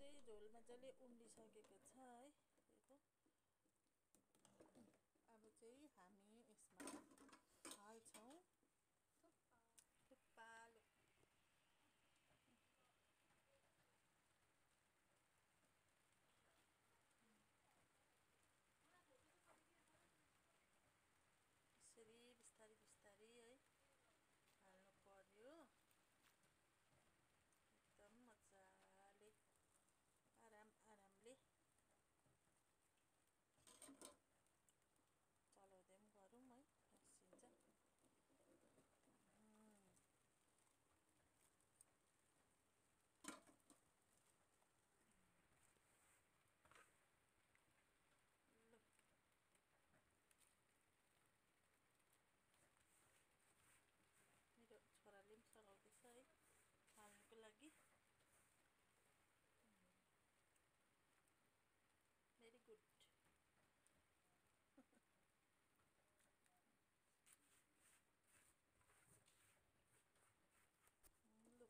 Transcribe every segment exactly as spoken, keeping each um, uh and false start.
चाहिँ झोल मजाले उम्लिसकेको छ है। हेर्नु अब चाहिँ हामी यसमा हाल्छौँ थुक्पा। यसरी बिस्तारै बिस्तारै है हाल्नु पर्यो, एकदम मजाले आराम आरामले चलाउँदै पनि गरौँ है, रसिन्छ। मेरो छोराले पनि सघाउँदैछ है हाल्नुको लागि। Very good. लु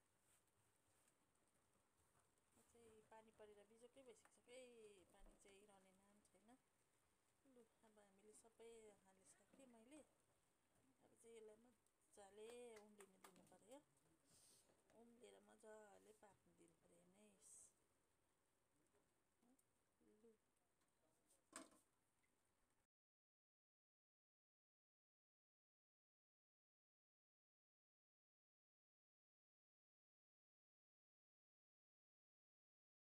चाहिँ पानी परेर बिजोकै भइसक्यो, पानी चाहिँ रहने नाम छैन। लु अब हामीले सबै हालिसकेँ मैले। अब चाहिँ यसलाई मजाले